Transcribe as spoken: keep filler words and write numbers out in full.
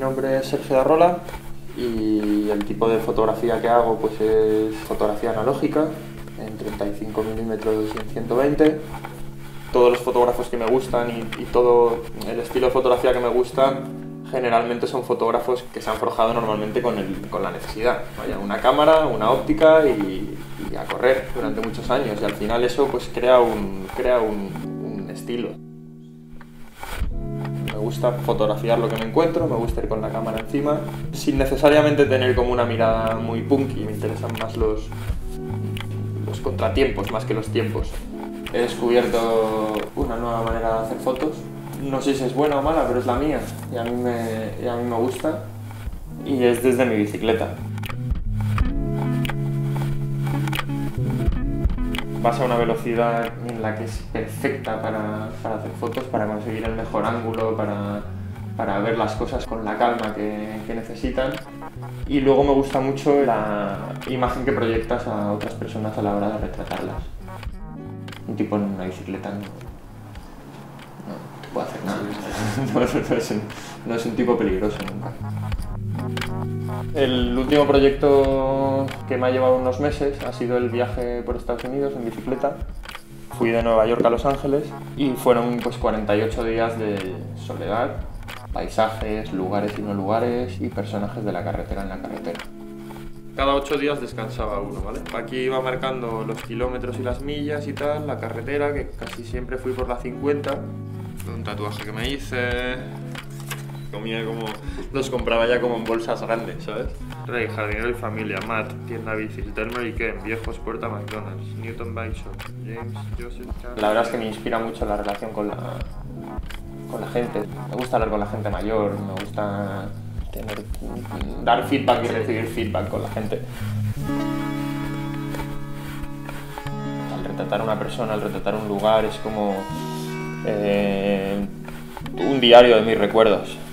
nombre es Sergio Darrola y el tipo de fotografía que hago pues es fotografía analógica en treinta y cinco milímetros y en ciento veinte. Todos los fotógrafos que me gustan y, y todo el estilo de fotografía que me gusta generalmente son fotógrafos que se han forjado normalmente con, el, con la necesidad. Vaya, una cámara, una óptica y, y a correr durante muchos años, y al final eso pues crea un, crea un, un estilo. Me gusta fotografiar lo que me encuentro, me gusta ir con la cámara encima, sin necesariamente tener como una mirada muy punky. Me interesan más los, los contratiempos más que los tiempos. He descubierto una nueva manera de hacer fotos. No sé si es buena o mala, pero es la mía y a mí me, y a mí me gusta, y es desde mi bicicleta. Vas a una velocidad en la que es perfecta para, para hacer fotos, para conseguir el mejor ángulo, para, para ver las cosas con la calma que, que necesitan. Y luego me gusta mucho la imagen que proyectas a otras personas a la hora de retratarlas. Un tipo en una bicicleta no, no te puede hacer nada. No, no, es un, no es un tipo peligroso nunca. El último proyecto que me ha llevado unos meses ha sido el viaje por Estados Unidos en bicicleta. Fui de Nueva York a Los Ángeles y fueron pues cuarenta y ocho días de soledad, paisajes, lugares y no lugares y personajes de la carretera en la carretera. Cada ocho días descansaba uno, ¿vale? Aquí iba marcando los kilómetros y las millas y tal, la carretera, que casi siempre fui por la cincuenta. Un tatuaje que me hice, comía como... los compraba ya como en bolsas grandes, ¿sabes? Rey, jardinero y familia, Matt, tienda bicis, Delmer y Ken, viejos, puerta McDonald's, Newton Bike Shop, James, Joseph... La verdad es que me inspira mucho la relación con la, con la gente. Me gusta hablar con la gente mayor, me gusta... Tener, dar feedback y recibir feedback con la gente. Al retratar a una persona, al retratar un lugar, es como eh, un diario de mis recuerdos.